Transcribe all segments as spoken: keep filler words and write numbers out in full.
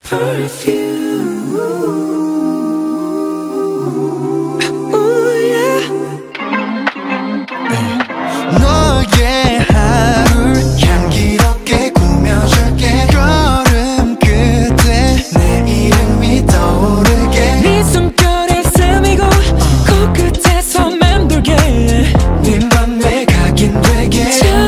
Perfume. Ooh, yeah. 너의 하루를 향기롭게 꾸며줄게. 걸음 끝에 내 이름이 떠오르게. 네 숨결에 스미고 코끝에서 맴돌게. 네 맘에 각인되게.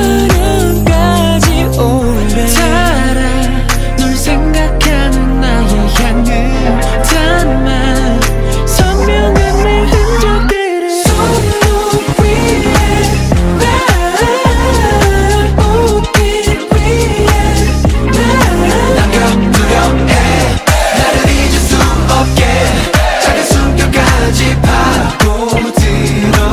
저녁까지 오래 살아. 널 생각하는 나의 향을 담아. 선명한 내 흔적들을 손목 위에 나 옷깃 위에 나 남겨두려 해. 나를 잊을 수 없게. 작은 숨결까지 파고들어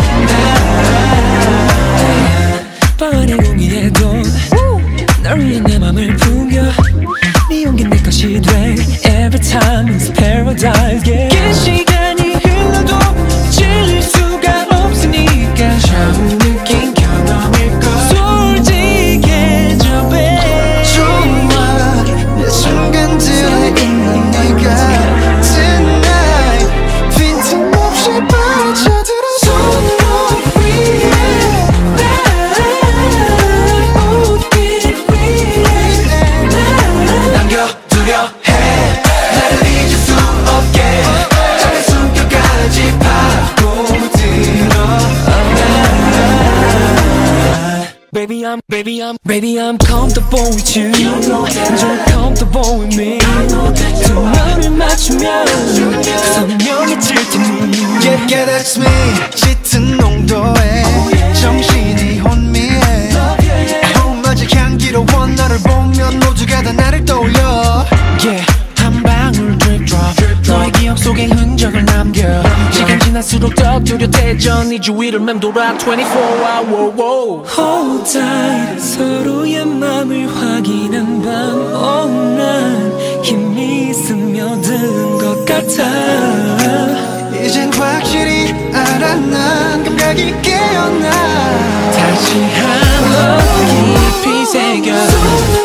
나. 뻔한 공기에도 널 위해 내 맘을 풍겨. 네 온기 내 것이 돼. Every time it's paradise. Yeah. 긴 시간이 흘러도 질릴 수가 없으니까 처음 느낀 경험일 걸. 솔직해져 babe. 좋아 내 순간들에 있는 네가 tonight. 빈틈없이 빠져들어 손목 위에 나 옷깃 위에 나 남겨두려 해. 나를 잊을 수 없게. 작은 숨결까지 파고들어 Baby I'm, baby I'm, baby I'm comfortable with you. You're comfortable with me. 두 마음을 맞추면 선명해질 테니. Yeah, yeah, that's me. 짙은 농도에 정신이 혼미해. 아romatic 향기로워. 너를 보면 모두가 다 나를 떠올려. Yeah, 한 방울 drip drop. 너의 기억 속에 흔적을 남겨. 시간 지날수록 더 뚜렷해져. 네 주위를 맴돌아 twenty-four hour. Hold tight. 서로의 맘을 확인한 밤. Oh, 난 힘이 스며든 것 같아. 이젠 확실히 알아. 난 감각이 깨어나. 다시 한번 깊이 새겨.